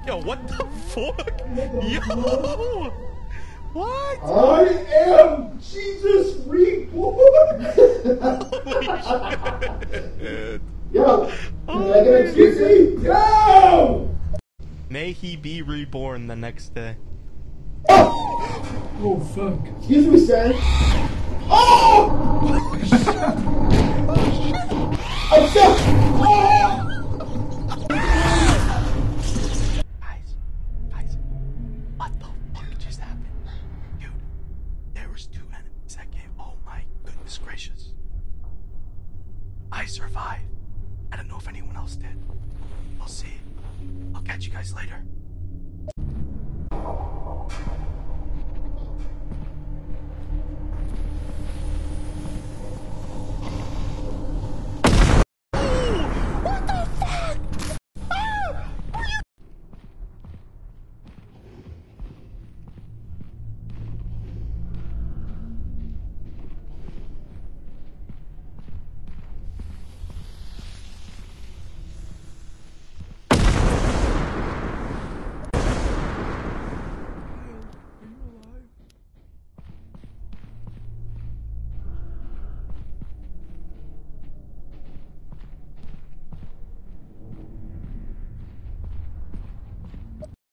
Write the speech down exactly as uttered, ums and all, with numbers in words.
Yo, what the fuck? Yo! What? I am Jesus reborn! Holy shit. Yo! Oh, Can I get excuse me? Yo! May he be reborn the next day. Oh! Oh fuck. Excuse me, sir. Oh! I'm stuck! Oh! Guys, guys, what the fuck just happened? Dude, there was two enemies that came. Oh my goodness gracious. I survived. I don't know if anyone else did. We'll see. I'll catch you guys later.